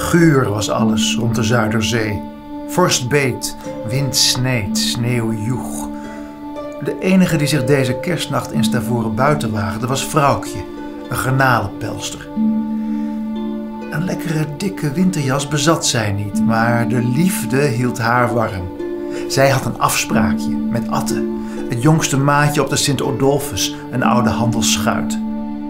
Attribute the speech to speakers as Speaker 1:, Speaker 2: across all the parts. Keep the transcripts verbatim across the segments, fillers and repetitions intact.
Speaker 1: Guur was alles rond de Zuiderzee. Vorst beet, wind sneed, sneeuw joeg. De enige die zich deze kerstnacht in Stavoren buiten waagde was Vrouwtje, een garnalenpelster. Een lekkere dikke winterjas bezat zij niet, maar de liefde hield haar warm. Zij had een afspraakje met Atte, het jongste maatje op de Sint-Odolphus, een oude handelsschuit.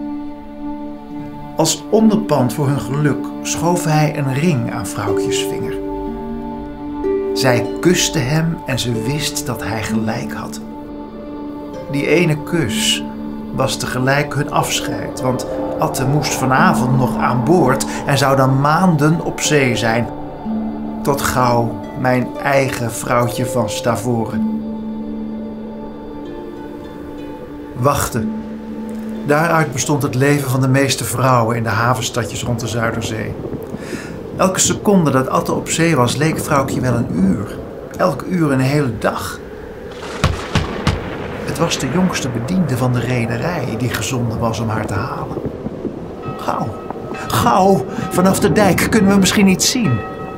Speaker 1: Als onderpand voor hun geluk schoof hij een ring aan Vrouwtjes vinger. Zij kuste hem en ze wist dat hij gelijk had. Die ene kus was tegelijk hun afscheid, want Atte moest vanavond nog aan boord en zou dan maanden op zee zijn. Tot gauw mijn eigen Vrouwtje van Stavoren. Wachten. Daaruit bestond het leven van de meeste vrouwen in de havenstadjes rond de Zuiderzee. Elke seconde dat Atte op zee was, leek Vrouwtje wel een uur. Elk uur een hele dag. Het was de jongste bediende van de rederij die gezonden was om haar te halen. Gauw, gauw, vanaf de dijk kunnen we misschien iets zien.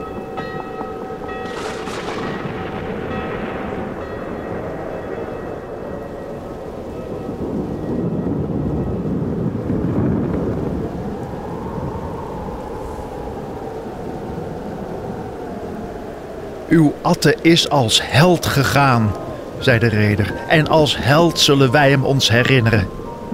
Speaker 2: Uw Atte is als held gegaan, zei de reder, en als held zullen wij hem ons herinneren.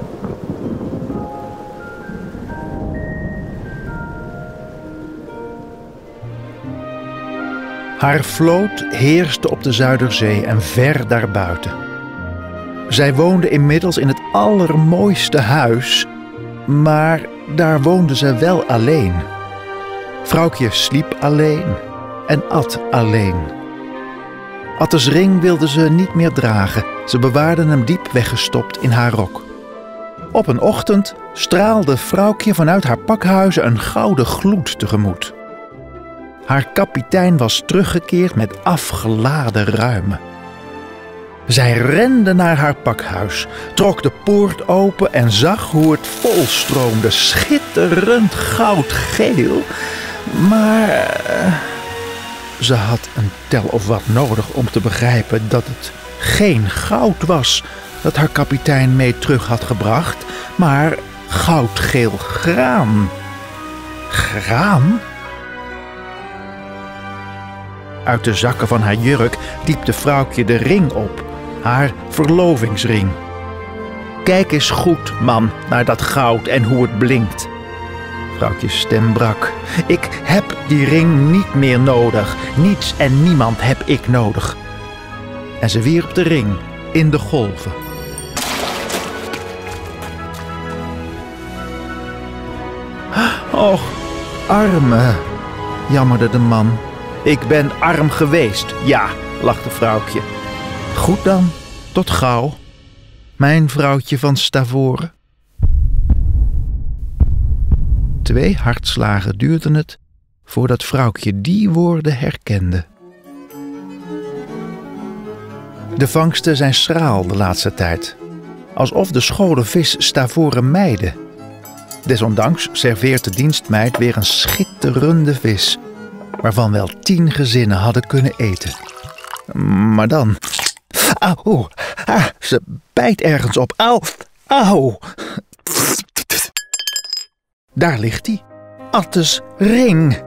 Speaker 2: Haar vloot heerste op de Zuiderzee en ver daarbuiten. Zij woonde inmiddels in het allermooiste huis, maar daar woonde ze wel alleen. Vrouwtje sliep alleen en at alleen. Attes ring wilde ze niet meer dragen. Ze bewaarde hem diep weggestopt in haar rok. Op een ochtend straalde Vrouwtje vanuit haar pakhuizen een gouden gloed tegemoet. Haar kapitein was teruggekeerd met afgeladen ruimen. Zij rende naar haar pakhuis, trok de poort open en zag hoe het volstroomde, schitterend goudgeel. Maar ze had een tel of wat nodig om te begrijpen dat het geen goud was dat haar kapitein mee terug had gebracht, maar goudgeel graan. Graan? Uit de zakken van haar jurk diepte Vrouwtje de ring op, haar verlovingsring. Kijk eens goed, man, naar dat goud en hoe het blinkt. Vrouwtjes stem brak. Ik heb die ring niet meer nodig. Niets en niemand heb ik nodig. En ze wierp de ring in de golven. Och, arme, jammerde de man. Ik ben arm geweest, ja, lachte Vrouwtje. Goed dan, tot gauw, mijn Vrouwtje van Stavoren. Twee hartslagen duurden het voordat Vrouwtje die woorden herkende. De vangsten zijn schraal de laatste tijd, alsof de scholen vis Stavoren mijden. Desondanks serveert de dienstmeid weer een schitterende vis, waarvan wel tien gezinnen hadden kunnen eten. Maar dan... Auw, ah, ze bijt ergens op. Auw, auw. Daar ligt hij, Attes ring.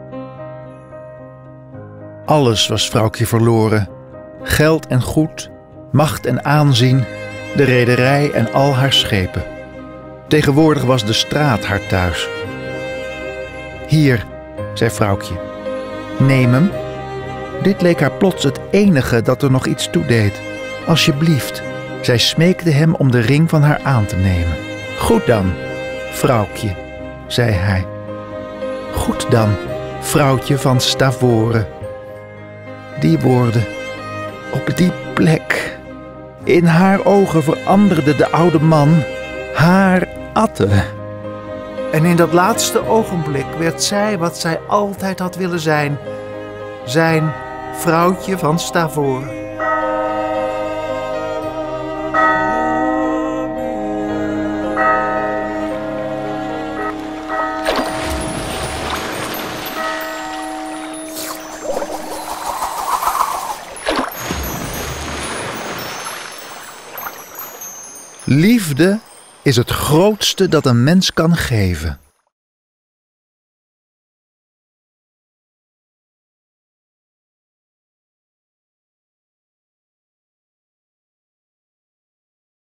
Speaker 2: Alles was Vrouwtje verloren. Geld en goed, macht en aanzien, de rederij en al haar schepen. Tegenwoordig was de straat haar thuis. Hier, zei Vrouwtje, neem hem. Dit leek haar plots het enige dat er nog iets toedeed. Alsjeblieft, zij smeekte hem om de ring van haar aan te nemen. Goed dan, Vrouwtje, zei hij. Goed dan, Vrouwtje van Stavoren. Die woorden, op die plek. In haar ogen veranderde de oude man haar Atte. En in dat laatste ogenblik werd zij wat zij altijd had willen zijn. Zijn Vrouwtje van Stavoren. Liefde is het grootste dat een mens kan geven.